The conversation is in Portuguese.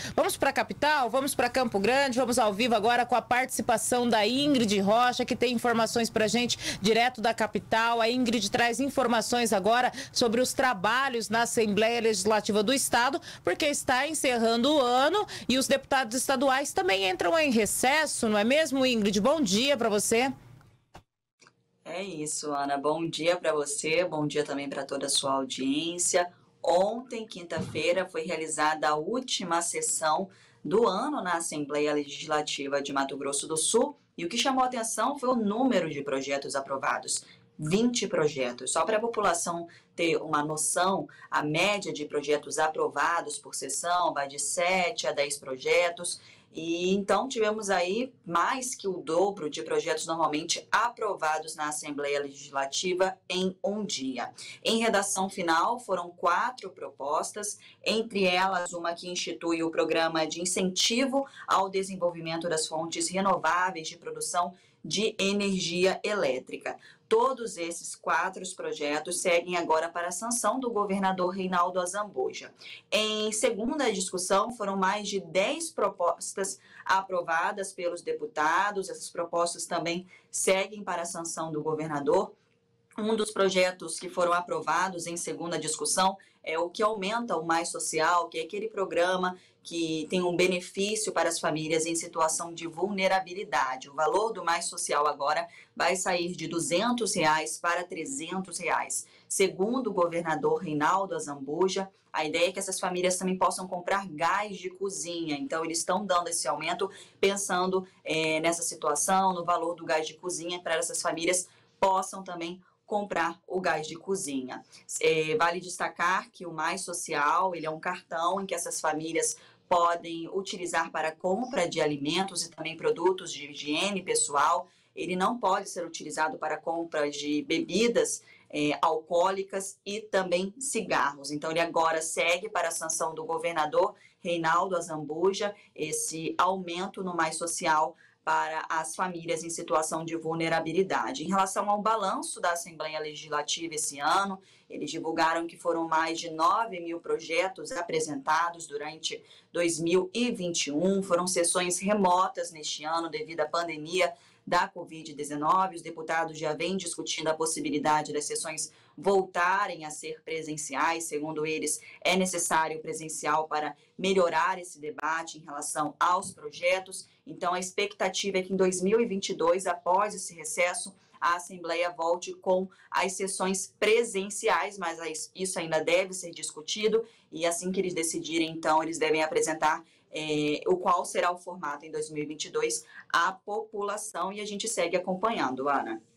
Vamos para a capital, vamos para Campo Grande, vamos ao vivo agora com a participação da Ingrid Rocha, que tem informações para a gente direto da capital. A Ingrid traz informações agora sobre os trabalhos na Assembleia Legislativa do Estado, porque está encerrando o ano e os deputados estaduais também entram em recesso, não é mesmo, Ingrid? Bom dia para você. É isso, Ana. Bom dia para você, bom dia também para toda a sua audiência. Ontem, quinta-feira, foi realizada a última sessão do ano na Assembleia Legislativa de Mato Grosso do Sul e o que chamou a atenção foi o número de projetos aprovados. 20 projetos. Só para a população ter uma noção, a média de projetos aprovados por sessão vai de 7 a 10 projetos. E então tivemos aí mais que o dobro de projetos normalmente aprovados na Assembleia Legislativa em um dia. Em redação final foram 4 propostas, entre elas uma que institui o programa de incentivo ao desenvolvimento das fontes renováveis de produção de energia elétrica. Todos esses 4 projetos seguem agora para a sanção do governador Reinaldo Azambuja. Em segunda discussão, foram mais de 10 propostas aprovadas pelos deputados. Essas propostas também seguem para a sanção do governador. Um dos projetos que foram aprovados em segunda discussão é o que aumenta o Mais Social, que é aquele programa que tem um benefício para as famílias em situação de vulnerabilidade. O valor do Mais Social agora vai sair de R$ 200 para R$ 300. Segundo o governador Reinaldo Azambuja, a ideia é que essas famílias também possam comprar gás de cozinha. Então, eles estão dando esse aumento pensando nessa situação, no valor do gás de cozinha, para essas famílias possam também comprar o gás de cozinha. Vale destacar que o Mais Social, ele é um cartão em que essas famílias podem utilizar para compra de alimentos e também produtos de higiene pessoal. Ele não pode ser utilizado para compra de bebidas alcoólicas e também cigarros. Então, ele agora segue para a sanção do governador Reinaldo Azambuja, esse aumento no Mais Social para as famílias em situação de vulnerabilidade. Em relação ao balanço da Assembleia Legislativa esse ano, eles divulgaram que foram mais de 9 mil projetos apresentados durante 2021, foram sessões remotas neste ano devido à pandemia da Covid-19. Os deputados já vêm discutindo a possibilidade das sessões voltarem a ser presenciais. Segundo eles, é necessário presencial para melhorar esse debate em relação aos projetos. Então, a expectativa é que em 2022, após esse recesso, a Assembleia volte com as sessões presenciais, mas isso ainda deve ser discutido e assim que eles decidirem, então, eles devem apresentar o qual será o formato em 2022 à população e a gente segue acompanhando, Ana.